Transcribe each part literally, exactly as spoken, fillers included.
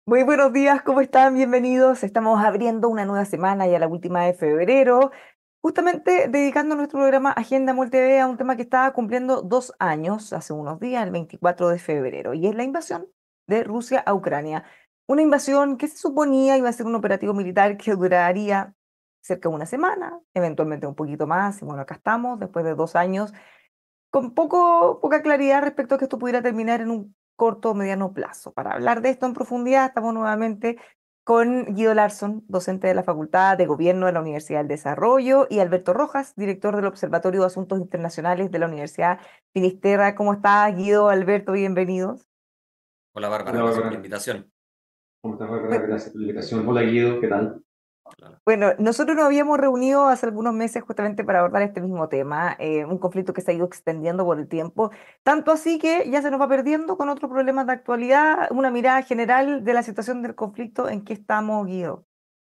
Muy buenos días, ¿cómo están? Bienvenidos. Estamos abriendo una nueva semana, ya la última de febrero, justamente dedicando nuestro programa Agenda Mol T V a un tema que estaba cumpliendo dos años hace unos días, el veinticuatro de febrero, y es la invasión de Rusia a Ucrania. Una invasión que se suponía iba a ser un operativo militar que duraría cerca de una semana, eventualmente un poquito más, y bueno, acá estamos después de dos años con poco, poca claridad respecto a que esto pudiera terminar en un corto o mediano plazo. Para hablar de esto en profundidad, estamos nuevamente con Guido Larsson, docente de la Facultad de Gobierno de la Universidad del Desarrollo, y Alberto Rojas, director del Observatorio de Asuntos Internacionales de la Universidad Finisterra. ¿Cómo estás, Guido, Alberto? Bienvenidos. Hola Bárbara, Hola gracias por la Bárbara, invitación. ¿cómo estás Bárbara? Gracias por la invitación. Hola Guido, ¿qué tal? Claro. Bueno, nosotros nos habíamos reunido hace algunos meses justamente para abordar este mismo tema, eh, un conflicto que se ha ido extendiendo por el tiempo, tanto así que ya se nos va perdiendo con otros problemas de actualidad, una mirada general de la situación del conflicto en que estamos, Guido.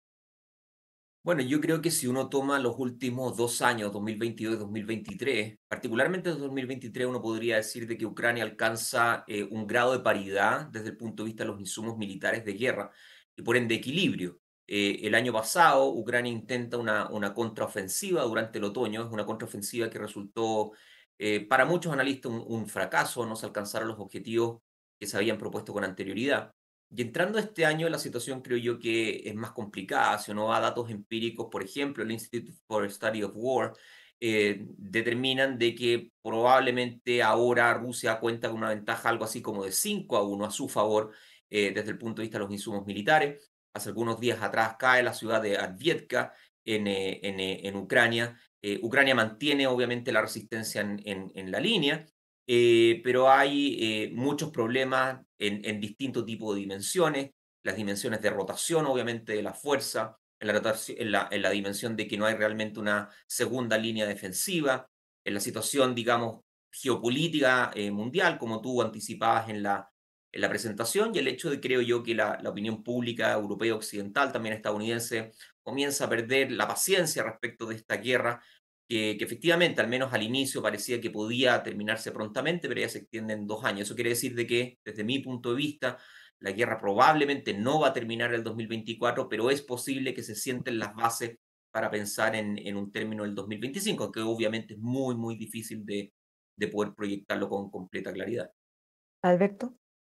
Bueno, yo creo que si uno toma los últimos dos años, dos mil veintidós y dos mil veintitrés, particularmente en dos mil veintitrés, uno podría decir de que Ucrania alcanza eh, un grado de paridad desde el punto de vista de los insumos militares de guerra y por ende equilibrio. Eh, el año pasado, Ucrania intenta una, una contraofensiva durante el otoño, es una contraofensiva que resultó eh, para muchos analistas un, un fracaso, no se alcanzaron los objetivos que se habían propuesto con anterioridad. Y entrando este año, la situación creo yo que es más complicada. Si uno va a datos empíricos, por ejemplo, el Institute for Study of War, eh, determinan de que probablemente ahora Rusia cuenta con una ventaja algo así como de cinco a uno a su favor eh, desde el punto de vista de los insumos militares. Hace algunos días atrás cae la ciudad de Advietka en, eh, en, eh, en Ucrania. Eh, Ucrania mantiene obviamente la resistencia en, en, en la línea, eh, pero hay eh, muchos problemas en, en distintos tipos de dimensiones, las dimensiones de rotación, obviamente, de la fuerza, en la, rotación, en la, en la dimensión de que no hay realmente una segunda línea defensiva, en la situación, digamos, geopolítica eh, mundial, como tú anticipabas en la, en la presentación, y el hecho de, creo yo, que la, la opinión pública europea, occidental, también estadounidense, comienza a perder la paciencia respecto de esta guerra que, que efectivamente, al menos al inicio, parecía que podía terminarse prontamente, pero ya se extiende en dos años. Eso quiere decir de que, desde mi punto de vista, la guerra probablemente no va a terminar el dos mil veinticuatro, pero es posible que se sienten las bases para pensar en, en un término del dos mil veinticinco, que obviamente es muy, muy difícil de, de poder proyectarlo con completa claridad. Alberto.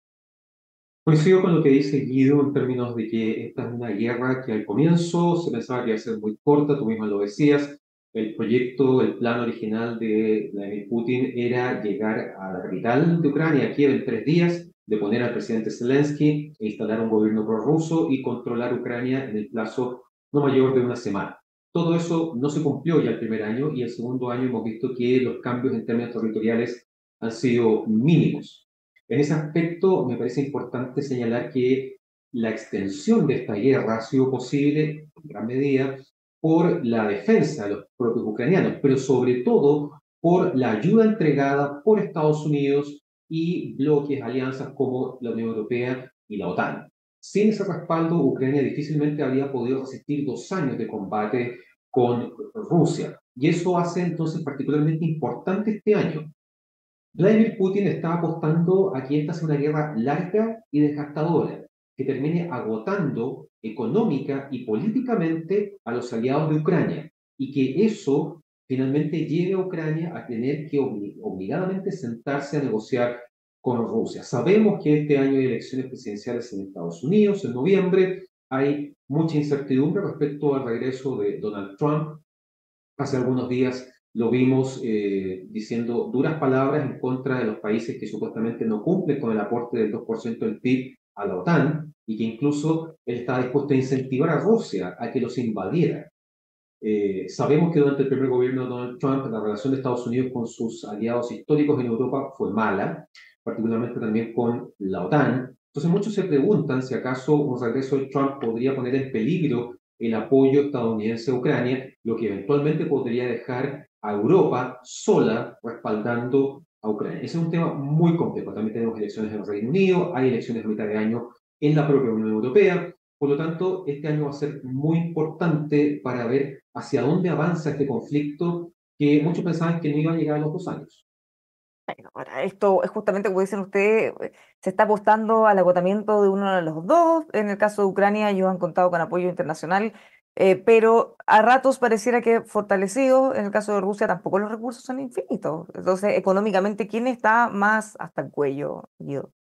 Coincido con lo que dice Guido en términos de que esta es una guerra que al comienzo se pensaba que iba a ser muy corta, tú misma lo decías. El proyecto, el plan original de Vladimir Putin era llegar a la capital de Ucrania, Kiev, en tres días, deponer al presidente Zelensky e instalar un gobierno prorruso y controlar Ucrania en el plazo no mayor de una semana. Todo eso no se cumplió ya el primer año y el segundo año hemos visto que los cambios en términos territoriales han sido mínimos. En ese aspecto, me parece importante señalar que la extensión de esta guerra ha sido posible en gran medida por la defensa de los propios ucranianos, pero sobre todo por la ayuda entregada por Estados Unidos y bloques, alianzas como la Unión Europea y la OTAN. Sin ese respaldo, Ucrania difícilmente habría podido resistir dos años de combate con Rusia. Y eso hace entonces particularmente importante este año. Vladimir Putin está apostando a que esta sea una guerra larga y desgastadora, que termine agotando económica y políticamente a los aliados de Ucrania, y que eso finalmente lleve a Ucrania a tener que obli- obligadamente sentarse a negociar con Rusia. Sabemos que este año hay elecciones presidenciales en Estados Unidos, en noviembre, hay mucha incertidumbre respecto al regreso de Donald Trump. Hace algunos días lo vimos eh, diciendo duras palabras en contra de los países que supuestamente no cumplen con el aporte del dos por ciento del P I B a la OTAN y que incluso él estaba dispuesto a incentivar a Rusia a que los invadiera. Eh, sabemos que durante el primer gobierno de Donald Trump la relación de Estados Unidos con sus aliados históricos en Europa fue mala, particularmente también con la OTAN. Entonces muchos se preguntan si acaso un regreso de Trump podría poner en peligro el apoyo estadounidense a Ucrania, lo que eventualmente podría dejar a Europa sola respaldando a Ucrania. Ese es un tema muy complejo. También tenemos elecciones en el Reino Unido, hay elecciones a mitad de año en la propia Unión Europea. Por lo tanto, este año va a ser muy importante para ver hacia dónde avanza este conflicto que muchos pensaban que no iba a llegar a los dos años. Bueno, ahora, esto es justamente como dicen ustedes, eh, se está apostando al agotamiento de uno de los dos. En el caso de Ucrania, ellos han contado con apoyo internacional, eh, pero a ratos pareciera que fortalecido. En el caso de Rusia, tampoco los recursos son infinitos. Entonces, económicamente, ¿quién está más hasta el cuello, Guido?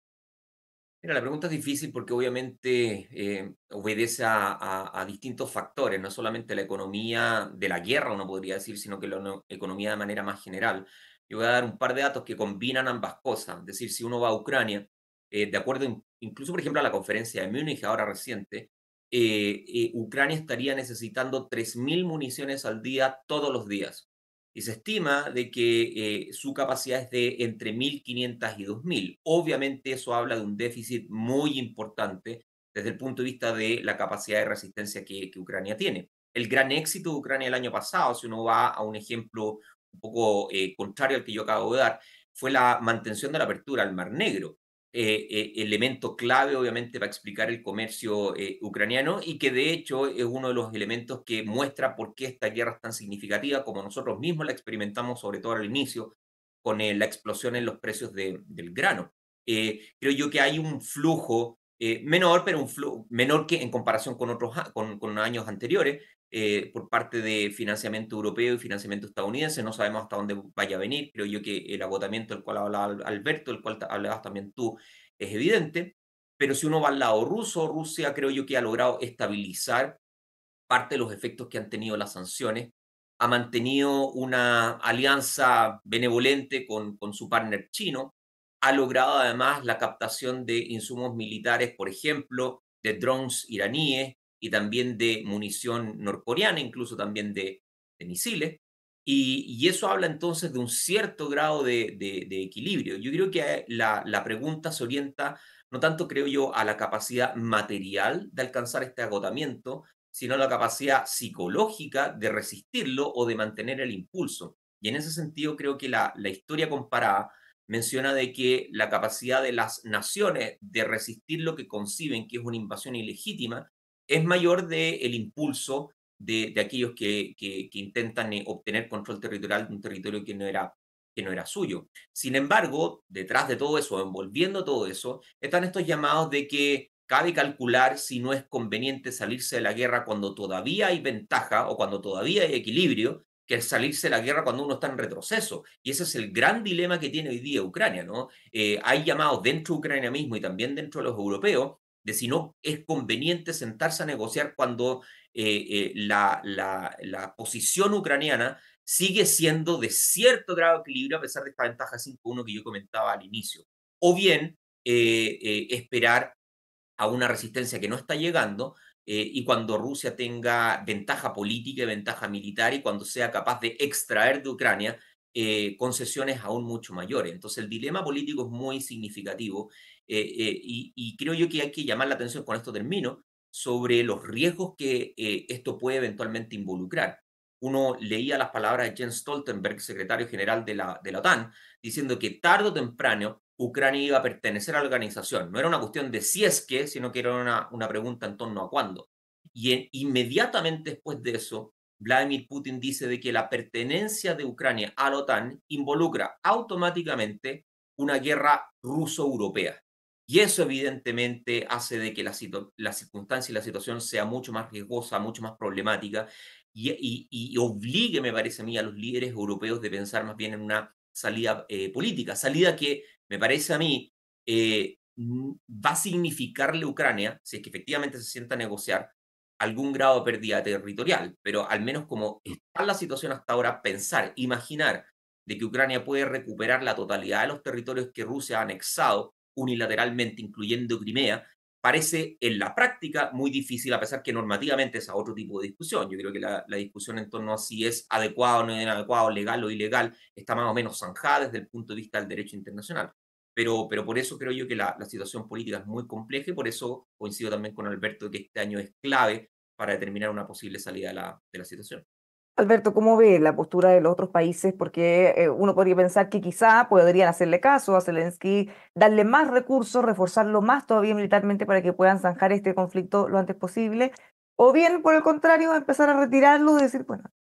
Mira, la pregunta es difícil porque obviamente eh, obedece a, a- a distintos factores, no solamente la economía de la guerra, uno podría decir, sino que la no- economía de manera más general. Yo voy a dar un par de datos que combinan ambas cosas. Es decir, si uno va a Ucrania, eh, de acuerdo in- incluso, por ejemplo, a la conferencia de Múnich, ahora reciente, eh, eh, Ucrania estaría necesitando tres mil municiones al día todos los días. Y se estima de que eh, su capacidad es de entre mil quinientas y dos mil. Obviamente eso habla de un déficit muy importante desde el punto de vista de la capacidad de resistencia que, que Ucrania tiene. El gran éxito de Ucrania el año pasado, si uno va a un ejemplo un poco eh, contrario al que yo acabo de dar, fue la mantención de la apertura al Mar Negro, eh, eh, elemento clave obviamente para explicar el comercio eh, ucraniano y que de hecho es uno de los elementos que muestra por qué esta guerra es tan significativa como nosotros mismos la experimentamos sobre todo al inicio con eh, la explosión en los precios de- del grano. Eh, creo yo que hay un flujo eh, menor, pero un flujo menor que en comparación con otros a- con, con años anteriores, eh, por parte de financiamiento europeo y financiamiento estadounidense. No sabemos hasta dónde vaya a venir. Creo yo que el agotamiento del cual hablaba Al- Alberto, del cual ta- hablabas también tú, es evidente. Pero si uno va al lado ruso, Rusia creo yo que ha logrado estabilizar parte de los efectos que han tenido las sanciones, ha mantenido una alianza benevolente con, con su partner chino, ha logrado además la captación de insumos militares, por ejemplo, de drones iraníes y también de munición norcoreana, incluso también de, de misiles. Y, y eso habla entonces de un cierto grado de, de- de equilibrio. Yo creo que la, la pregunta se orienta no tanto, creo yo, a la capacidad material de alcanzar este agotamiento, sino la capacidad psicológica de resistirlo o de mantener el impulso. Y en ese sentido creo que la, la historia comparada menciona de que la capacidad de las naciones de resistir lo que conciben que es una invasión ilegítima es mayor del impulso de, de aquellos que, que, que intentan eh, obtener control territorial de un territorio que no era, que no era suyo. Sin embargo, detrás de todo eso, envolviendo todo eso, están estos llamados de que cabe calcular si no es conveniente salirse de la guerra cuando todavía hay ventaja o cuando todavía hay equilibrio, que es salirse de la guerra cuando uno está en retroceso. Y ese es el gran dilema que tiene hoy día Ucrania, ¿no? Eh, hay llamados dentro de Ucrania mismo y también dentro de los europeos de si no es conveniente sentarse a negociar cuando eh, eh, la, la, la posición ucraniana sigue siendo de cierto grado de equilibrio a pesar de esta ventaja cinco uno que yo comentaba al inicio. O bien eh, eh, esperar a una resistencia que no está llegando eh, y cuando Rusia tenga ventaja política y ventaja militar y cuando sea capaz de extraer de Ucrania eh, concesiones aún mucho mayores. Entonces el dilema político es muy significativo eh, eh, y, y, creo yo que hay que llamar la atención, con esto termino, sobre los riesgos que eh, esto puede eventualmente involucrar. Uno leía las palabras de Jens Stoltenberg, secretario general de la, de la OTAN, diciendo que tarde o temprano Ucrania iba a pertenecer a la organización. No era una cuestión de si es que, sino que era una, una pregunta en torno a cuándo. Y en, inmediatamente después de eso, Vladimir Putin dice de que la pertenencia de Ucrania a la OTAN involucra automáticamente una guerra ruso-europea. Y eso evidentemente hace de que la, la circunstancia y la situación sea mucho más riesgosa, mucho más problemática y, y, y obligue, me parece a mí, a los líderes europeos de pensar más bien en una salida eh, política, salida que me parece a mí eh, va a significarle a Ucrania, si es que efectivamente se sienta a negociar, algún grado de pérdida territorial, pero al menos como está la situación hasta ahora, pensar, imaginar de que Ucrania puede recuperar la totalidad de los territorios que Rusia ha anexado unilateralmente, incluyendo Crimea, parece en la práctica muy difícil, a pesar que normativamente es a otro tipo de discusión. Yo creo que la, la discusión en torno a si es adecuado o no es inadecuado, legal o ilegal, está más o menos zanjada desde el punto de vista del derecho internacional. Pero, pero por eso creo yo que la, la situación política es muy compleja y por eso coincido también con Alberto que este año es clave para determinar una posible salida de la, de la situación. Alberto, ¿cómo ve la postura de los otros países? Porque eh, uno podría pensar que quizá podrían hacerle caso a Zelensky, darle más recursos, reforzarlo más todavía militarmente para que puedan zanjar este conflicto lo antes posible, o bien, por el contrario, empezar a retirarlo y decir, bueno,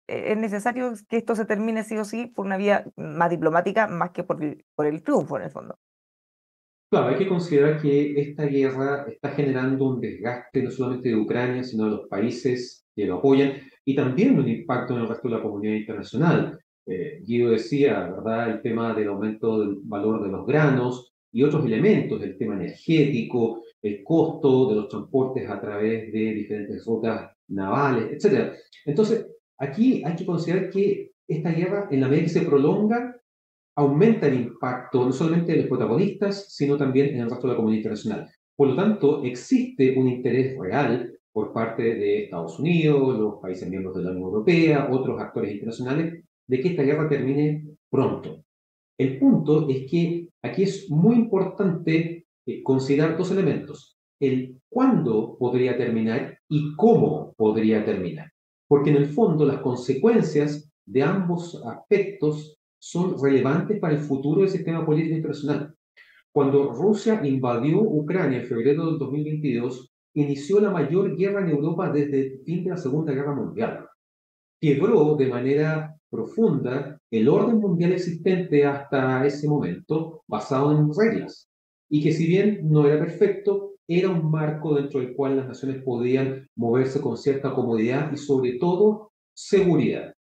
es necesario que esto se termine sí o sí por una vía más diplomática, más que por el, por el triunfo en el fondo. Claro, hay que considerar que esta guerra está generando un desgaste no solamente de Ucrania, sino de los países que lo apoyan y también un impacto en el resto de la comunidad internacional. Eh, Guido decía, ¿verdad?, el tema del aumento del valor de los granos y otros elementos, el tema energético, el costo de los transportes a través de diferentes rutas navales, etcétera. Entonces, aquí hay que considerar que esta guerra, en la medida que se prolonga, aumenta el impacto no solamente de los protagonistas, sino también en el resto de la comunidad internacional. Por lo tanto, existe un interés real por parte de Estados Unidos, los países miembros de la Unión Europea, otros actores internacionales, de que esta guerra termine pronto. El punto es que aquí es muy importante eh, considerar dos elementos: el cuándo podría terminar y cómo podría terminar. Porque en el fondo las consecuencias de ambos aspectos son relevantes para el futuro del sistema político internacional. Cuando Rusia invadió Ucrania en febrero del dos mil veintidós, inició la mayor guerra en Europa desde el fin de la Segunda Guerra Mundial. Quebró de manera profunda el orden mundial existente hasta ese momento, basado en reglas, y que si bien no era perfecto, era un marco dentro del cual las naciones podían moverse con cierta comodidad y sobre todo seguridad.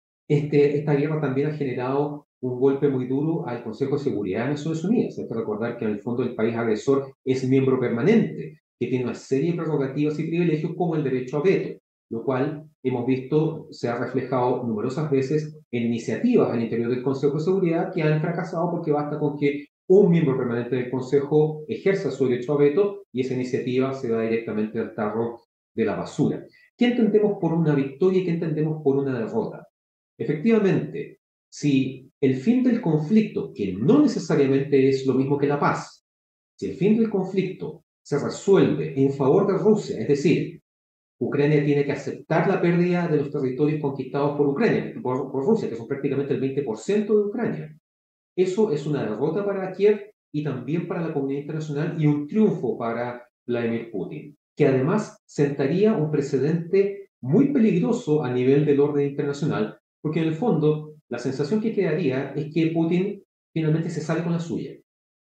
Este, esta guerra también ha generado un golpe muy duro al Consejo de Seguridad de Naciones Unidas. Hay que recordar que en el fondo el país agresor es miembro permanente, que tiene una serie de prerrogativas y privilegios como el derecho a veto, lo cual hemos visto se ha reflejado numerosas veces en iniciativas al interior del Consejo de Seguridad que han fracasado porque basta con que un miembro permanente del Consejo ejerza su derecho a veto y esa iniciativa se va directamente al tarro de la basura. ¿Qué entendemos por una victoria y qué entendemos por una derrota? Efectivamente, si el fin del conflicto, que no necesariamente es lo mismo que la paz, si el fin del conflicto se resuelve en favor de Rusia, es decir, Ucrania tiene que aceptar la pérdida de los territorios conquistados por Ucrania, por, por Rusia, que son prácticamente el veinte por ciento de Ucrania. Eso es una derrota para Kiev y también para la comunidad internacional y un triunfo para Vladimir Putin, que además sentaría un precedente muy peligroso a nivel del orden internacional, porque en el fondo la sensación que quedaría es que Putin finalmente se sale con la suya.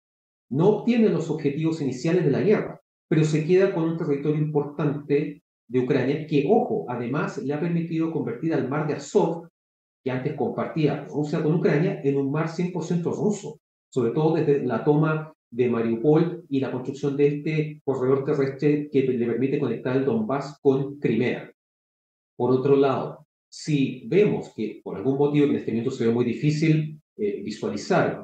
No obtiene los objetivos iniciales de la guerra, pero se queda con un territorio importante de Ucrania que, ojo, además le ha permitido convertir al mar de Azov, que antes compartía Rusia con Ucrania, en un mar cien por ciento ruso, sobre todo desde la toma de Mariupol y la construcción de este corredor terrestre que le permite conectar el Donbass con Crimea. Por otro lado, si vemos que por algún motivo que en este momento se ve muy difícil eh, visualizar,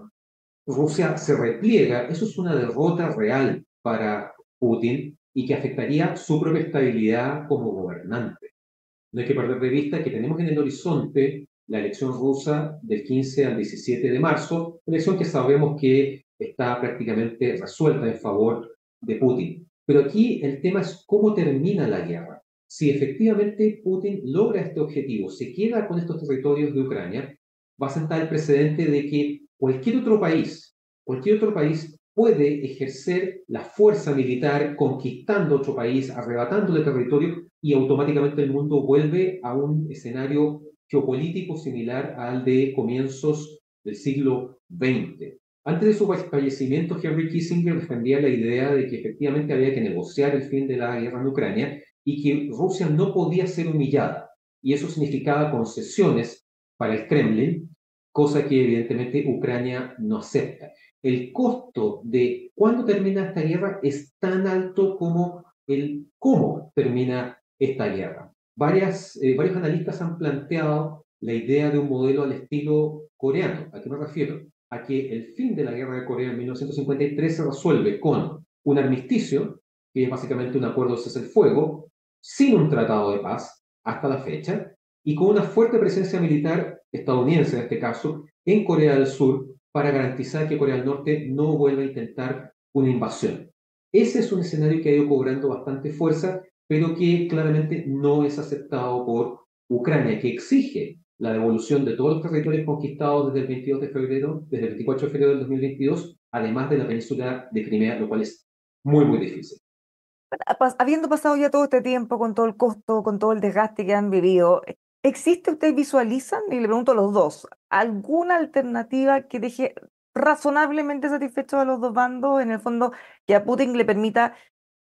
Rusia se repliega, eso es una derrota real para Putin y que afectaría su propia estabilidad como gobernante. No hay que perder de vista que tenemos en el horizonte la elección rusa del quince al diecisiete de marzo, elección que sabemos que está prácticamente resuelta en favor de Putin. Pero aquí el tema es cómo termina la guerra. Si efectivamente Putin logra este objetivo, se queda con estos territorios de Ucrania, va a sentar el precedente de que cualquier otro país, cualquier otro país puede ejercer la fuerza militar conquistando otro país, arrebatándole territorio y automáticamente el mundo vuelve a un escenario geopolítico similar al de comienzos del siglo veinte. Antes de su fallecimiento, Henry Kissinger defendía la idea de que efectivamente había que negociar el fin de la guerra en Ucrania y que Rusia no podía ser humillada. Y eso significaba concesiones para el Kremlin, cosa que evidentemente Ucrania no acepta. El costo de cuándo termina esta guerra es tan alto como el cómo termina esta guerra. Varias, eh, varios analistas han planteado la idea de un modelo al estilo coreano. ¿A qué me refiero? A que el fin de la guerra de Corea en mil novecientos cincuenta y tres se resuelve con un armisticio, que es básicamente un acuerdo de cese el fuego, sin un tratado de paz hasta la fecha, y con una fuerte presencia militar estadounidense, en este caso, en Corea del Sur, para garantizar que Corea del Norte no vuelva a intentar una invasión. Ese es un escenario que ha ido cobrando bastante fuerza, pero que claramente no es aceptado por Ucrania, que exige la devolución de todos los territorios conquistados desde el veintidós de febrero, desde el veinticuatro de febrero del dos mil veintidós, además de la península de Crimea, lo cual es muy, muy difícil. Pas- Habiendo pasado ya todo este tiempo con todo el costo, con todo el desgaste que han vivido, ¿Existe, ustedes visualizan, y le pregunto a los dos, alguna alternativa que deje razonablemente satisfechos a los dos bandos, en el fondo, que a Putin le permita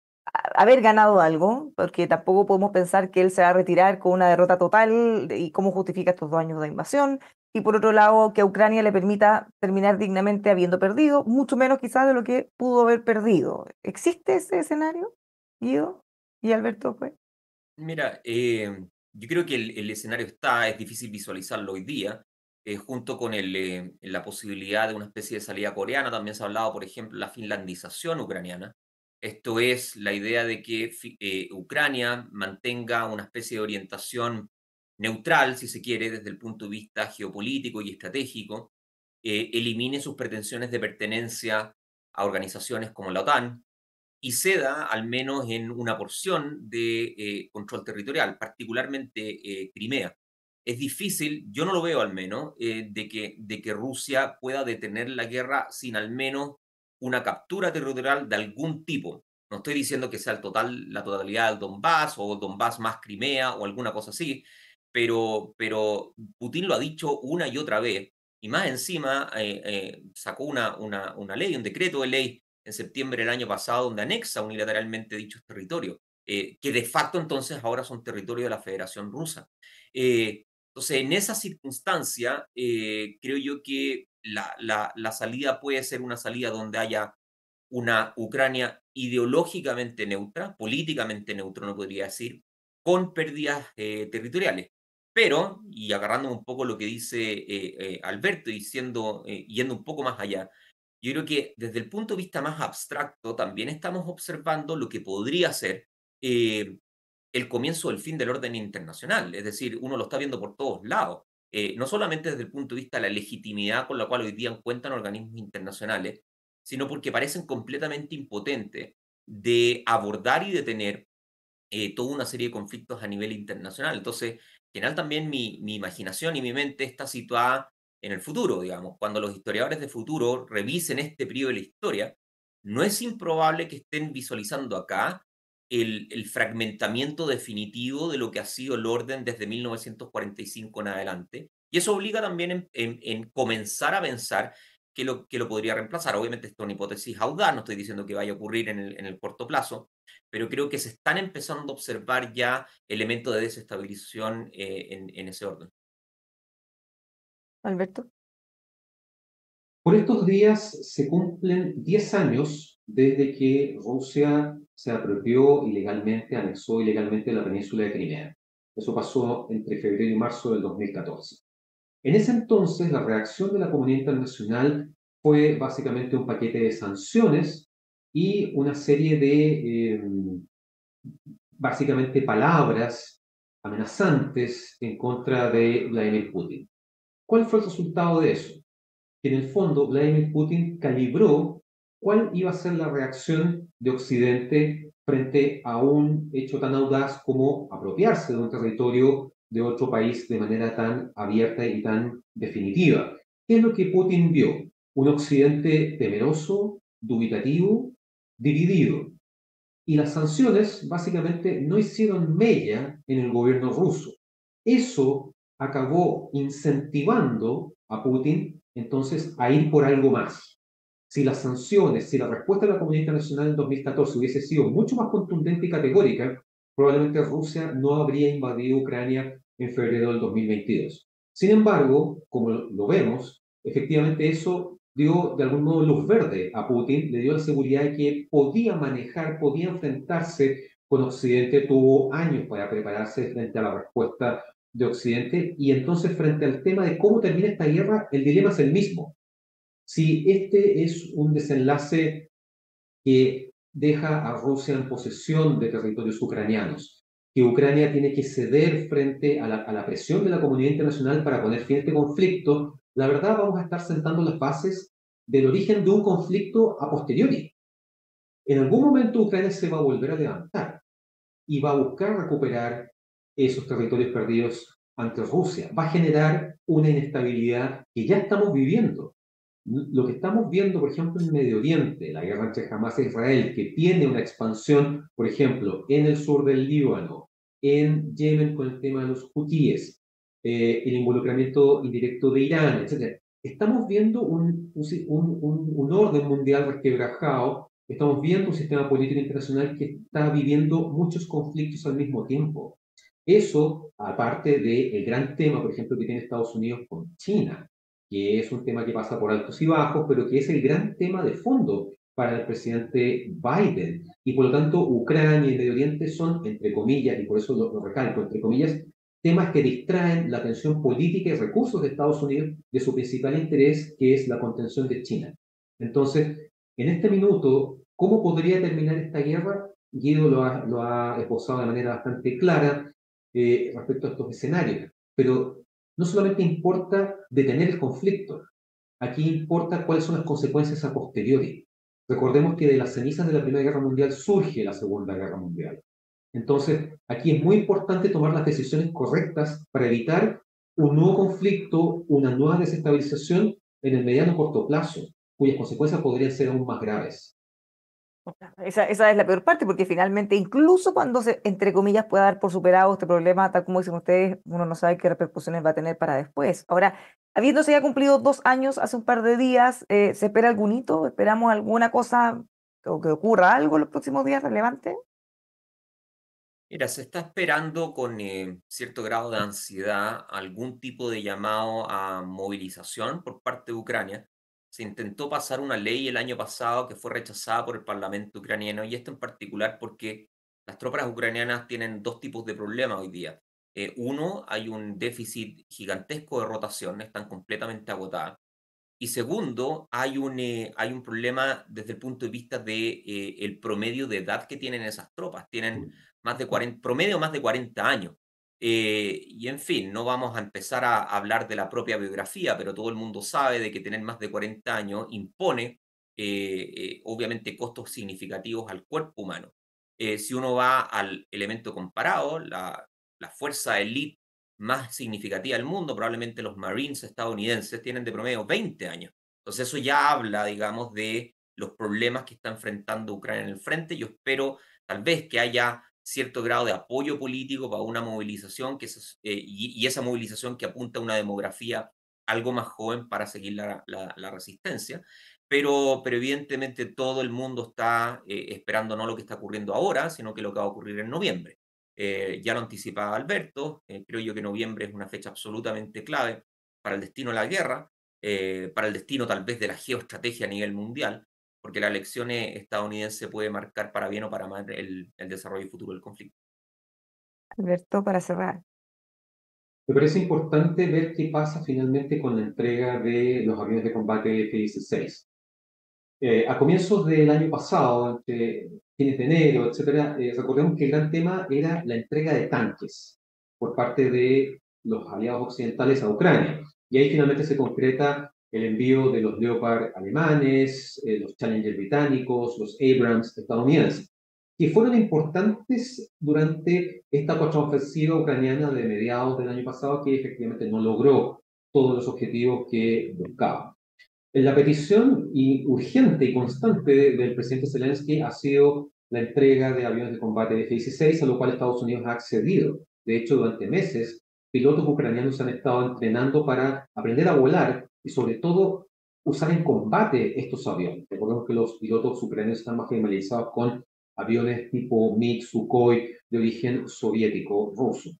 a- haber ganado algo? Porque tampoco podemos pensar que él se va a retirar con una derrota total de- y cómo justifica estos dos años de invasión. Y por otro lado, que a Ucrania le permita terminar dignamente habiendo perdido, mucho menos quizás de lo que pudo haber perdido. ¿Existe ese escenario, Guido y Alberto, pues? Mira, eh, yo creo que el, el escenario está, es difícil visualizarlo hoy día, eh, junto con el, eh, la posibilidad de una especie de salida coreana. También se ha hablado, por ejemplo, de la finlandización ucraniana. Esto es la idea de que fi- eh, Ucrania mantenga una especie de orientación neutral, si se quiere, desde el punto de vista geopolítico y estratégico, eh, elimine sus pretensiones de pertenencia a organizaciones como la OTAN y ceda al menos en una porción de eh, control territorial, particularmente eh, Crimea. Es difícil, yo no lo veo al menos, eh, de, que, de que Rusia pueda detener la guerra sin al menos una captura territorial de algún tipo. No estoy diciendo que sea el total, la totalidad del Donbass o Donbass más Crimea o alguna cosa así, pero, pero Putin lo ha dicho una y otra vez y más encima eh, eh, sacó una, una, una ley, un decreto de ley en septiembre del año pasado, donde anexa unilateralmente dichos territorios, eh, que de facto entonces ahora son territorio de la Federación Rusa. Eh, entonces, en esa circunstancia, eh, creo yo que la, la, la salida puede ser una salida donde haya una Ucrania ideológicamente neutra, políticamente neutra, no podría decir, con pérdidas eh, territoriales. Pero, y agarrando un poco lo que dice eh, eh, Alberto y siendo, eh, yendo un poco más allá, yo creo que desde el punto de vista más abstracto también estamos observando lo que podría ser eh, el comienzo del fin del orden internacional. Es decir, uno lo está viendo por todos lados. Eh, no solamente desde el punto de vista de la legitimidad con la cual hoy día cuentan organismos internacionales, sino porque parecen completamente impotentes de abordar y detener eh, toda una serie de conflictos a nivel internacional. Entonces, en general también mi, mi imaginación y mi mente está situada en el futuro, digamos. Cuando los historiadores de futuro revisen este periodo de la historia, no es improbable que estén visualizando acá el, el fragmentamiento definitivo de lo que ha sido el orden desde mil novecientos cuarenta y cinco en adelante. Y eso obliga también en, en- en comenzar a pensar que lo, que lo podría reemplazar. Obviamente, esto es una hipótesis audaz, no estoy diciendo que vaya a ocurrir en el, en el corto plazo, pero creo que se están empezando a observar ya elementos de desestabilización eh, en, en ese orden. Alberto. Por estos días se cumplen diez años desde que Rusia se apropió ilegalmente, anexó ilegalmente la península de Crimea. Eso pasó entre febrero y marzo del dos mil catorce. En ese entonces, la reacción de la comunidad internacional fue básicamente un paquete de sanciones y una serie de, eh, básicamente, palabras amenazantes en contra de Vladimir Putin. ¿Cuál fue el resultado de eso? Que en el fondo Vladimir Putin calibró cuál iba a ser la reacción de Occidente frente a un hecho tan audaz como apropiarse de un territorio de otro país de manera tan abierta y tan definitiva. ¿Qué es lo que Putin vio? Un Occidente temeroso, dubitativo, dividido. Y las sanciones básicamente no hicieron mella en el gobierno ruso. Eso acabó incentivando a Putin entonces a ir por algo más. Si las sanciones, si la respuesta de la comunidad internacional en dos mil catorce hubiese sido mucho más contundente y categórica, probablemente Rusia no habría invadido Ucrania en febrero del dos mil veintidós. Sin embargo, como lo vemos, efectivamente eso dio de algún modo luz verde a Putin, le dio la seguridad de que podía manejar, podía enfrentarse con Occidente, tuvo años para prepararse frente a la respuesta de Occidente y entonces frente al tema de cómo termina esta guerra, el dilema es el mismo. Si este es un desenlace que deja a Rusia en posesión de territorios ucranianos, que Ucrania tiene que ceder frente a la, a la presión de la comunidad internacional para poner fin a este conflicto, la verdad vamos a estar sentando las bases del origen de un conflicto a posteriori. En algún momento Ucrania se va a volver a levantar y va a buscar recuperar esos territorios perdidos ante Rusia. Va a generar una inestabilidad que ya estamos viviendo. Lo que estamos viendo, por ejemplo, en Medio Oriente, la guerra entre Hamas e Israel, que tiene una expansión, por ejemplo, en el sur del Líbano, en Yemen con el tema de los hutíes, eh, el involucramiento indirecto de Irán, etcétera. Estamos viendo un, un, un, un orden mundial resquebrajado, estamos viendo un sistema político internacional que está viviendo muchos conflictos al mismo tiempo. Eso, aparte del gran tema, por ejemplo, que tiene Estados Unidos con China, que es un tema que pasa por altos y bajos, pero que es el gran tema de fondo para el presidente Biden. Y por lo tanto, Ucrania y Medio Oriente son, entre comillas, y por eso lo, lo recalco, entre comillas, temas que distraen la atención política y recursos de Estados Unidos de su principal interés, que es la contención de China. Entonces, en este minuto, ¿cómo podría terminar esta guerra? Guido lo ha, lo ha esbozado de manera bastante clara eh, respecto a estos escenarios. Pero no solamente importa detener el conflicto, aquí importa cuáles son las consecuencias a posteriori. Recordemos que de las cenizas de la Primera Guerra Mundial surge la Segunda Guerra Mundial. Entonces, aquí es muy importante tomar las decisiones correctas para evitar un nuevo conflicto, una nueva desestabilización en el mediano corto plazo, cuyas consecuencias podrían ser aún más graves. Esa, esa es la peor parte, porque finalmente, incluso cuando se, entre comillas, pueda dar por superado este problema, tal como dicen ustedes, uno no sabe qué repercusiones va a tener para después. Ahora, habiéndose ya cumplido dos años hace un par de días, eh, ¿se espera algún hito? ¿Esperamos alguna cosa o que ocurra algo en los próximos días relevante? Mira, se está esperando con eh, cierto grado de ansiedad algún tipo de llamado a movilización por parte de Ucrania. Se intentó pasar una ley el año pasado que fue rechazada por el Parlamento ucraniano, y esto en particular porque las tropas ucranianas tienen dos tipos de problemas hoy día. Eh, uno, hay un déficit gigantesco de rotación, están completamente agotadas. Y segundo, hay un, eh, hay un problema desde el punto de vista de, eh, el promedio de edad que tienen esas tropas. Tienen más de cuarenta, promedio más de cuarenta años. Eh, y en fin, no vamos a empezar a hablar de la propia biografía, pero todo el mundo sabe de que tener más de cuarenta años impone, eh, eh, obviamente, costos significativos al cuerpo humano. Eh, si uno va al elemento comparado, la, la fuerza elite más significativa del mundo, probablemente los Marines estadounidenses, tienen de promedio veinte años. Entonces eso ya habla, digamos, de los problemas que está enfrentando Ucrania en el frente. Yo espero tal vez que haya cierto grado de apoyo político para una movilización que se, eh, y, y, esa movilización que apunta a una demografía algo más joven para seguir la, la, la resistencia. Pero, pero evidentemente todo el mundo está eh, esperando no lo que está ocurriendo ahora, sino que lo que va a ocurrir en noviembre. Eh, ya lo anticipaba Alberto, eh, creo yo que noviembre es una fecha absolutamente clave para el destino de la guerra, eh, para el destino tal vez de la geoestrategia a nivel mundial, porque la elección estadounidense puede marcar para bien o para mal el, el desarrollo futuro del conflicto. Alberto, para cerrar. Me parece importante ver qué pasa finalmente con la entrega de los aviones de combate F dieciséis. Eh, a comienzos del año pasado, entre fines de enero, etcétera, eh, recordemos que el gran tema era la entrega de tanques por parte de los aliados occidentales a Ucrania. Y ahí finalmente se concreta el envío de los Leopard alemanes, eh, los Challenger británicos, los Abrams estadounidenses, que fueron importantes durante esta contraofensiva ucraniana de mediados del año pasado, que efectivamente no logró todos los objetivos que buscaba. La petición y urgente y constante del presidente Zelensky ha sido la entrega de aviones de combate F dieciséis, a lo cual Estados Unidos ha accedido. De hecho, durante meses, pilotos ucranianos han estado entrenando para aprender a volar y, sobre todo, usar en combate estos aviones. Recordemos que los pilotos ucranianos están más familiarizados con aviones tipo MiG, Sukhoi, de origen soviético ruso.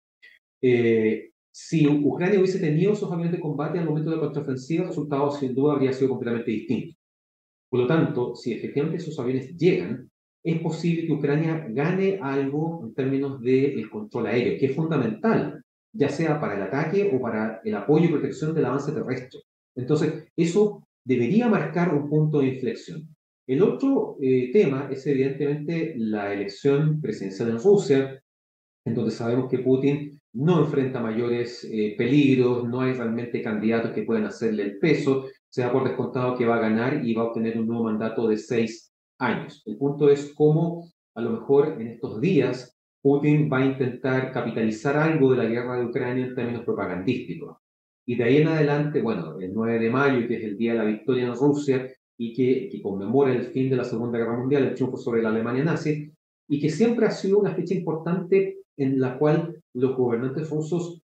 Eh, si Ucrania hubiese tenido esos aviones de combate al momento de la contraofensiva, el resultado sin duda habría sido completamente distinto. Por lo tanto, si efectivamente esos aviones llegan, es posible que Ucrania gane algo en términos del control aéreo, que es fundamental, ya sea para el ataque o para el apoyo y protección del avance terrestre. Entonces, eso debería marcar un punto de inflexión. El otro eh, tema es evidentemente la elección presidencial en Rusia, en donde sabemos que Putin no enfrenta mayores eh, peligros, no hay realmente candidatos que puedan hacerle el peso, se da por descontado que va a ganar y va a obtener un nuevo mandato de seis años. El punto es cómo, a lo mejor en estos días, Putin va a intentar capitalizar algo de la guerra de Ucrania en términos propagandísticos. Y de ahí en adelante, bueno, el nueve de mayo, que es el día de la victoria en Rusia, y que, que conmemora el fin de la Segunda Guerra Mundial, el triunfo sobre la Alemania nazi, y que siempre ha sido una fecha importante en la cual los gobernantes rusos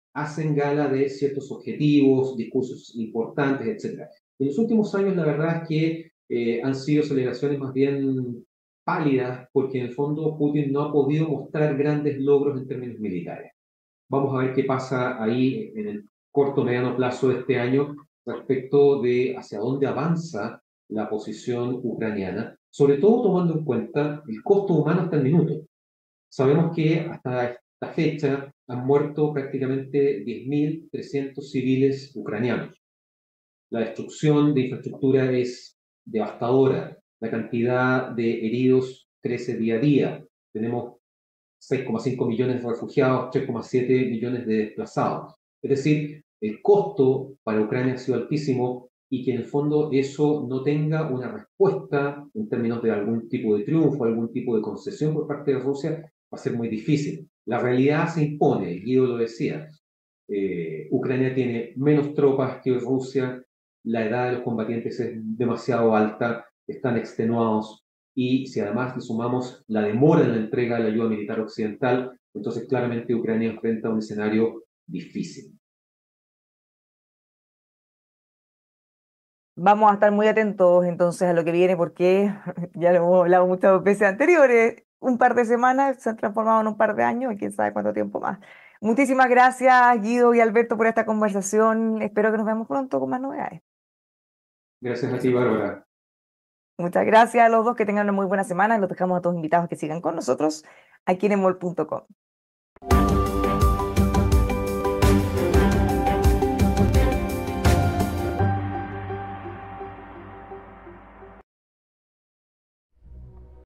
hacen gala de ciertos objetivos, discursos importantes, etcétera. En los últimos años, la verdad es que eh, han sido celebraciones más bien pálidas, porque en el fondo Putin no ha podido mostrar grandes logros en términos militares. Vamos a ver qué pasa ahí en el corto o mediano plazo de este año respecto de hacia dónde avanza la posición ucraniana, sobre todo tomando en cuenta el costo humano hasta el minuto. Sabemos que hasta esta fecha han muerto prácticamente diez mil trescientos civiles ucranianos. La destrucción de infraestructura es devastadora. La cantidad de heridos crece día a día. Tenemos seis coma cinco millones de refugiados, tres coma siete millones de desplazados. Es decir, el costo para Ucrania ha sido altísimo y que en el fondo eso no tenga una respuesta en términos de algún tipo de triunfo, algún tipo de concesión por parte de Rusia, va a ser muy difícil. La realidad se impone, Guido lo decía. Eh, Ucrania tiene menos tropas que Rusia, la edad de los combatientes es demasiado alta, están extenuados, y si además le sumamos la demora en la entrega de la ayuda militar occidental, entonces claramente Ucrania enfrenta un escenario difícil. Vamos a estar muy atentos entonces a lo que viene porque ya lo hemos hablado muchas veces anteriores. Un par de semanas se han transformado en un par de años y quién sabe cuánto tiempo más. Muchísimas gracias, Guido y Alberto, por esta conversación. Espero que nos veamos pronto con más novedades. Gracias a ti, Bárbara. Muchas gracias a los dos, que tengan una muy buena semana. Los dejamos a todos invitados a que sigan con nosotros aquí en emol punto com.